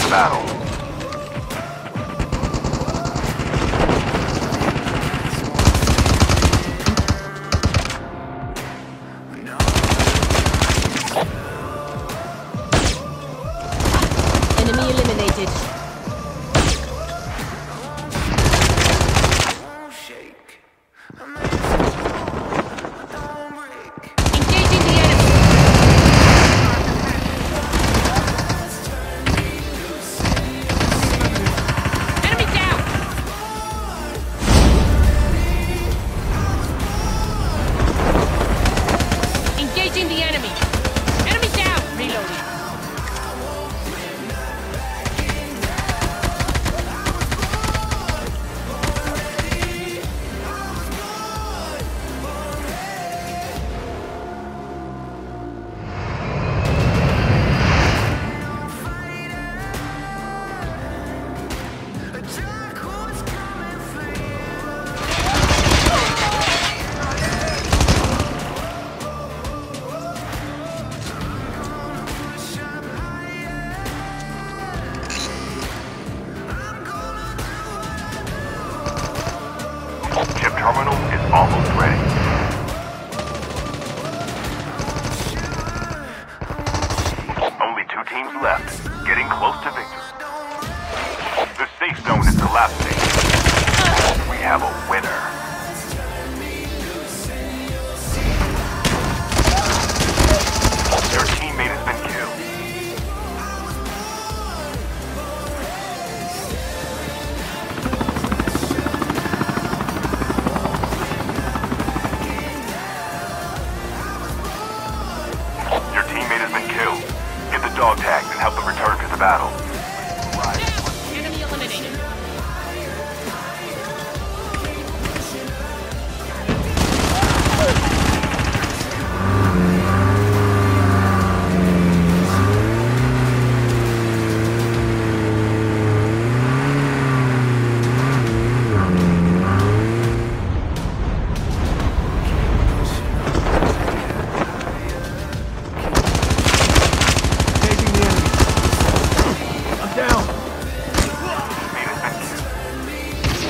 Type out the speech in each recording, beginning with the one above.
the battle. Enemy eliminated. Engaging the enemy. Enemy down. Engaging the enemy. Enemy down. Reloading. Chip terminal is almost ready. Only 2 teams left, getting close to victory. The safe zone is collapsing. We have a winner. Their teammate has been killed. Your teammate has been killed. Get the dog tags and help them return to the battle. Enemy eliminated. Taking the enemy. I'm down. Teammate has been killed.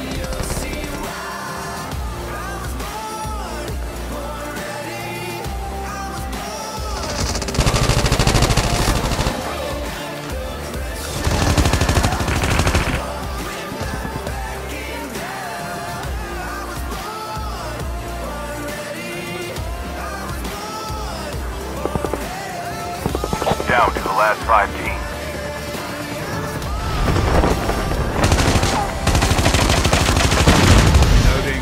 Down to the last 5 teams. Loading.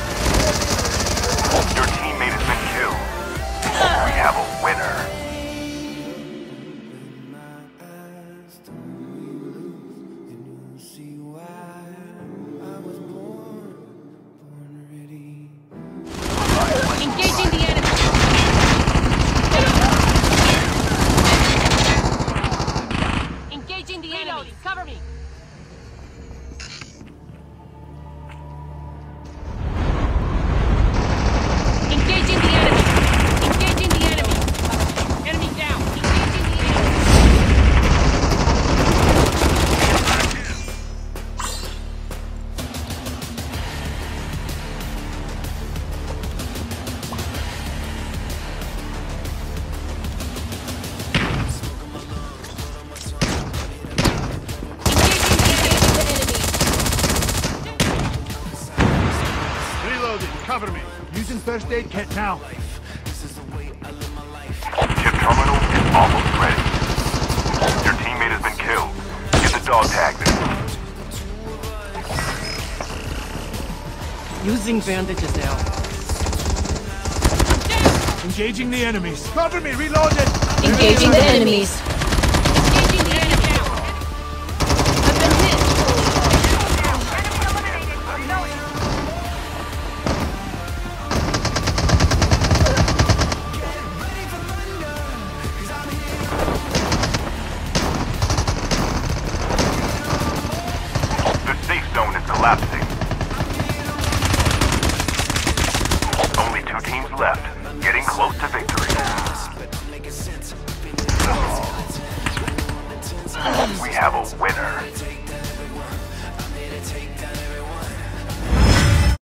Your teammate has been killed. We have a winner. Engaging the enemy. Engaging the enemy. Cover me. Engaging the enemy. Engaging the enemy. Enemy down. Engaging the enemy. Reloading. Cover me. Using first aid kit now. Chip terminal is almost ready. Your teammate has been killed. Get the dog tags and Using bandages now. Engaging the enemies. Cover me. Reloaded. Engaging the enemies. Engaging the enemy. I've been hit. the safe zone is collapsing. Only 2 teams left, getting close to victory. We We have a winner.